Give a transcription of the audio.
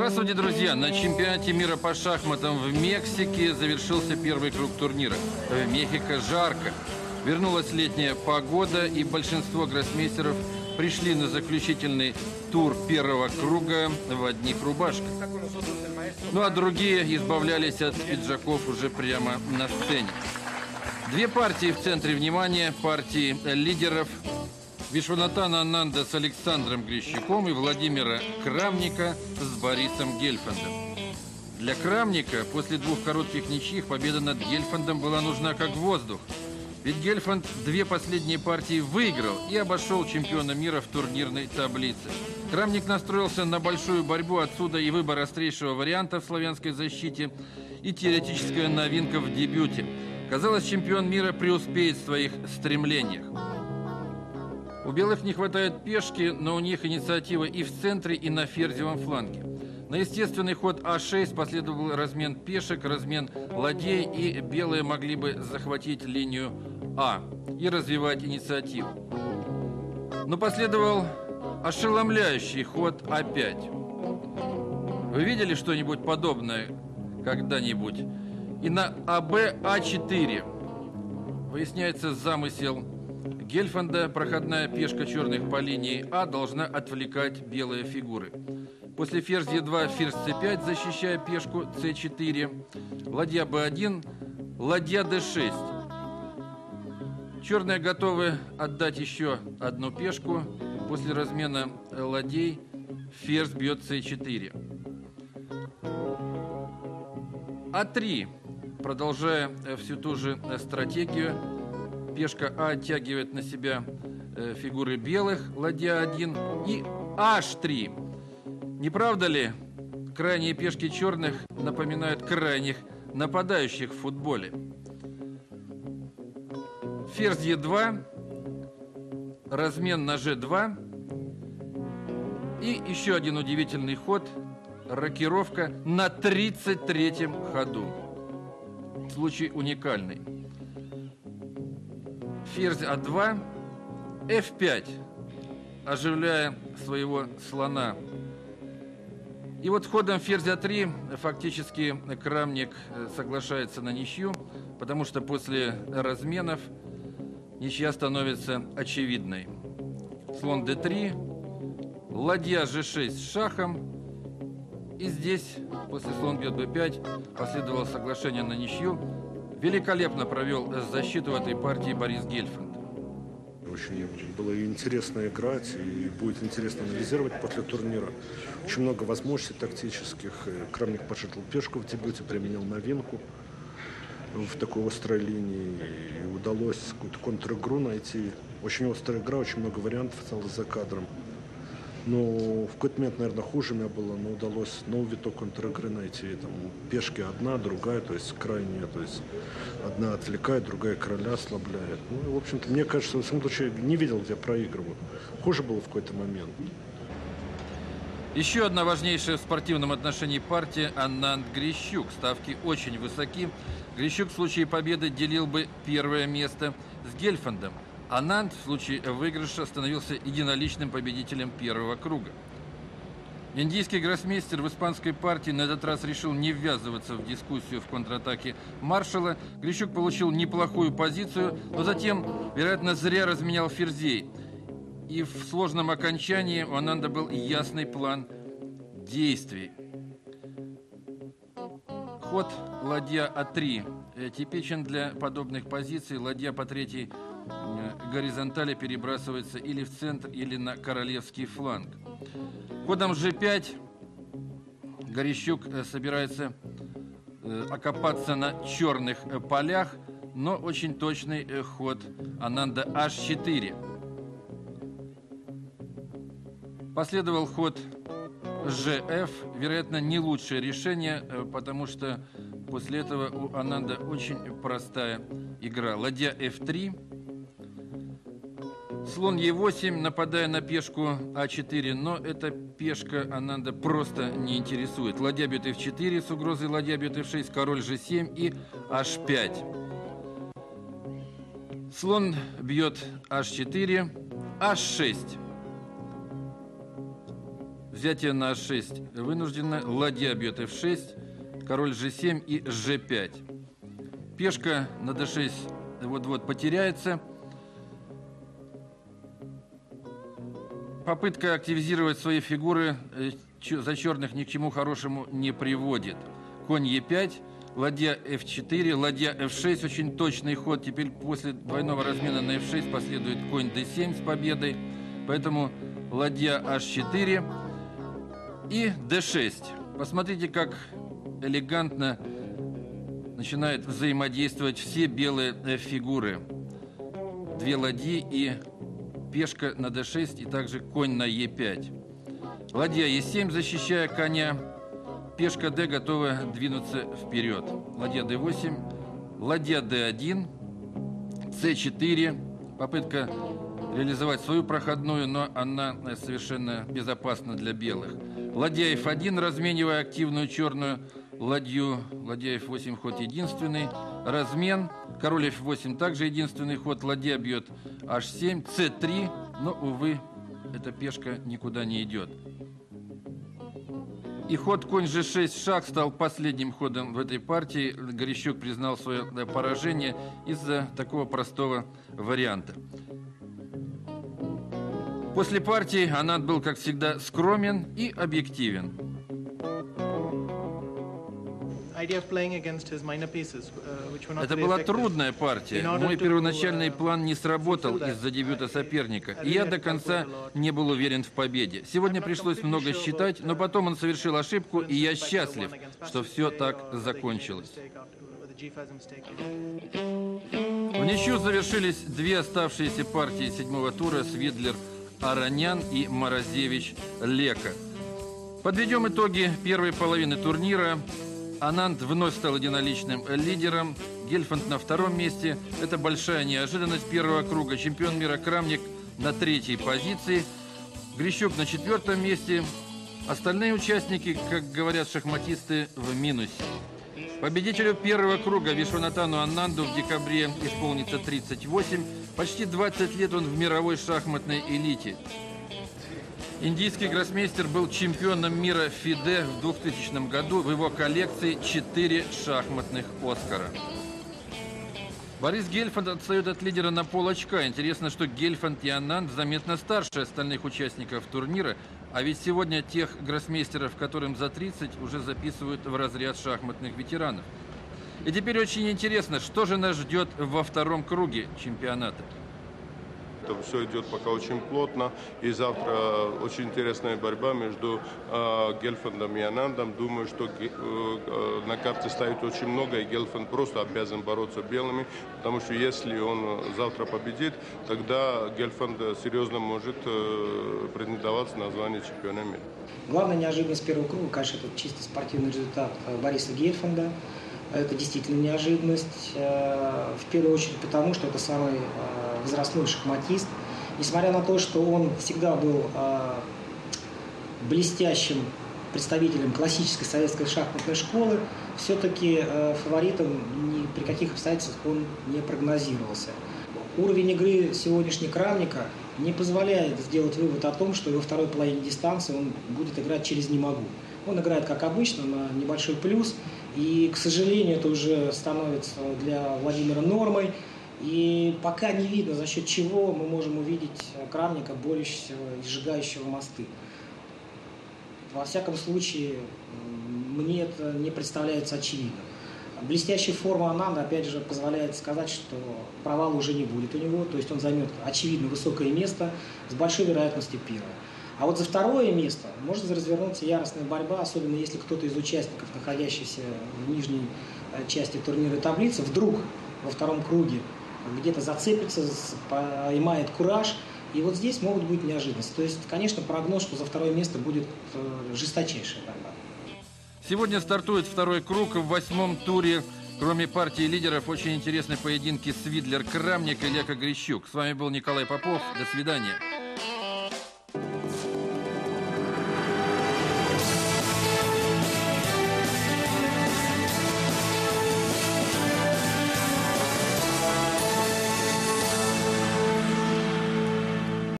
Здравствуйте, друзья! На чемпионате мира по шахматам в Мексике завершился первый круг турнира. В Мехико жарко. Вернулась летняя погода, и большинство гроссмейстеров пришли на заключительный тур первого круга в одних рубашках. Ну а другие избавлялись от пиджаков уже прямо на сцене. Две партии в центре внимания, партии лидеров Вишванатана Ананда с Александром Грищуком и Владимира Крамника с Борисом Гельфандом. Для Крамника после двух коротких ничьих победа над Гельфандом была нужна как воздух. Ведь Гельфанд две последние партии выиграл и обошел чемпиона мира в турнирной таблице. Крамник настроился на большую борьбу, отсюда и выбор острейшего варианта в славянской защите, и теоретическая новинка в дебюте. Казалось, чемпион мира преуспеет в своих стремлениях. У белых не хватает пешки, но у них инициатива и в центре, и на ферзевом фланге. На естественный ход А6 последовал размен пешек, размен ладей, и белые могли бы захватить линию А и развивать инициативу. Но последовал ошеломляющий ход А5. Вы видели что-нибудь подобное когда-нибудь? И на АБ А4 выясняется замысел Гельфанда. Проходная пешка черных по линии А должна отвлекать белые фигуры. После ферзь Е2, ферзь С5, защищая пешку С4, ладья Б1, ладья Д6. Черные готовы отдать еще одну пешку. После размена ладей ферзь бьет С4. А3, продолжая всю ту же стратегию, пешка А оттягивает на себя фигуры белых, ладья 1, и H3. Не правда ли, крайние пешки черных напоминают крайних нападающих в футболе? Ферзь Е2, размен на Ж2, и еще один удивительный ход, рокировка на 33-м ходу. Случай уникальный. Ферзь А2, F5, оживляя своего слона. И вот ходом ферзь А3 фактически Крамник соглашается на ничью, потому что после разменов ничья становится очевидной. Слон d3, ладья g6 с шахом, и здесь после слон бьет b5 последовало соглашение на ничью. Великолепно провел защиту в этой партии Борис Гельфанд. Очень было интересно играть, и будет интересно анализировать после турнира. Очень много возможностей тактических. Крамник подшатал пешку в дебюте, применил новинку в такой острой линии. И удалось какую-то контр-игру найти. Очень острая игра, очень много вариантов осталось за кадром. Но в какой-то момент, наверное, хуже мне было, но удалось новый виток контр-игры найти. Там пешки одна, другая, то есть крайняя, то есть одна отвлекает, другая короля ослабляет. Ну, в общем-то, мне кажется, в этом случае не видел, где проигрываю. Хуже было в какой-то момент. Еще одна важнейшая в спортивном отношении партия Ананд Грищук. Ставки очень высоки. Грищук в случае победы делил бы первое место с Гельфандом. Ананд в случае выигрыша становился единоличным победителем первого круга. Индийский гроссмейстер в испанской партии на этот раз решил не ввязываться в дискуссию в контратаке маршала. Грищук получил неплохую позицию, но затем, вероятно, зря разменял ферзей. И в сложном окончании у Ананда был ясный план действий. Ход ладья А3 типичен для подобных позиций. Ладья по третьей горизонтали перебрасывается или в центр, или на королевский фланг. Ходом G5 Грищук собирается окопаться на черных полях, но очень точный ход Ананда H4. Последовал ход GF, вероятно, не лучшее решение, потому что после этого у Ананда очень простая игра. Ладья F3, слон Е8, нападая на пешку А4, но эта пешка Ананда просто не интересует. Ладья бьет F4 с угрозой ладья бьет F6, король G7 и H5. Слон бьет H4, H6. взятие на h6 вынужденно, ладья бьет f6, король g7 и g5. Пешка на d6 вот-вот потеряется. Попытка активизировать свои фигуры за черных ни к чему хорошему не приводит. Конь e5, ладья f4, ладья f6, очень точный ход. Теперь после двойного размена на f6 последует конь d7 с победой. Поэтому ладья h4 и d6. Посмотрите, как элегантно начинают взаимодействовать все белые фигуры. Две ладьи и пешка на d6, и также конь на e5. Ладья e7, защищая коня. Пешка d готова двинуться вперед. Ладья d8, ладья d1, c4. Попытка реализовать свою проходную, но она совершенно безопасна для белых. Ладья f1, разменивая активную черную ладью. Ладья f8, ход единственный. Размен. Король f8, также единственный ход. Ладья бьет h7, c3. Но, увы, эта пешка никуда не идет. И ход конь g6 шаг стал последним ходом в этой партии. Горищук признал свое поражение из-за такого простого варианта. После партии Ананд был, как всегда, скромен и объективен. Это была трудная партия. Мой первоначальный план не сработал из-за дебюта соперника, и я до конца не был уверен в победе. Сегодня пришлось много считать, но потом он совершил ошибку, и я счастлив, что все так закончилось. В ничью завершились две оставшиеся партии седьмого тура: Свидлер-Аронян и Морозевич-Лека. Подведем итоги первой половины турнира. Ананд вновь стал единоличным лидером. Гельфанд на втором месте. Это большая неожиданность первого круга. Чемпион мира Крамник на третьей позиции. Грищук на четвертом месте. Остальные участники, как говорят шахматисты, в минусе. Победителю первого круга Вишванатану Ананду в декабре исполнится 38. Почти 20 лет он в мировой шахматной элите. Индийский гроссмейстер был чемпионом мира ФИДЕ в 2000 году. В его коллекции 4 шахматных Оскара. Борис Гельфанд отстает от лидера на полочка. Интересно, что Гельфанд и Ананд заметно старше остальных участников турнира. А ведь сегодня тех гроссмейстеров, которым за 30, уже записывают в разряд шахматных ветеранов. И теперь очень интересно, что же нас ждет во втором круге чемпионата. Это все идет пока очень плотно, и завтра очень интересная борьба между Гельфандом и Анандом. Думаю, что на карте стоит очень много, и Гельфанд просто обязан бороться белыми, потому что если он завтра победит, тогда Гельфанд серьезно может претендовать на звание чемпиона мира. Главная неожиданность первого круга, конечно, это чисто спортивный результат Бориса Гельфанда. Это действительно неожиданность, в первую очередь потому, что это самый возрастной шахматист. Несмотря на то, что он всегда был блестящим представителем классической советской шахматной школы, все-таки фаворитом ни при каких обстоятельствах он не прогнозировался. Уровень игры сегодняшнего Крамника не позволяет сделать вывод о том, что во второй половине дистанции он будет играть через «не могу». Он играет, как обычно, на небольшой плюс. И, к сожалению, это уже становится для Владимира нормой. И пока не видно, за счет чего мы можем увидеть Крамника, борющегося и сжигающего мосты. Во всяком случае, мне это не представляется очевидным. Блестящая форма Ананда, опять же, позволяет сказать, что провала уже не будет у него. То есть он займет, очевидно, высокое место с большой вероятностью первое. А вот за второе место может развернуться яростная борьба, особенно если кто-то из участников, находящихся в нижней части турнирной таблицы, вдруг во втором круге где-то зацепится, поймает кураж. И вот здесь могут быть неожиданности. То есть, конечно, прогноз, что за второе место будет жесточайшая борьба. Сегодня стартует второй круг. В 8-м туре, кроме партии лидеров, очень интересные поединки Свидлер-Крамник и Лека-Грищук. С вами был Николай Попов. До свидания.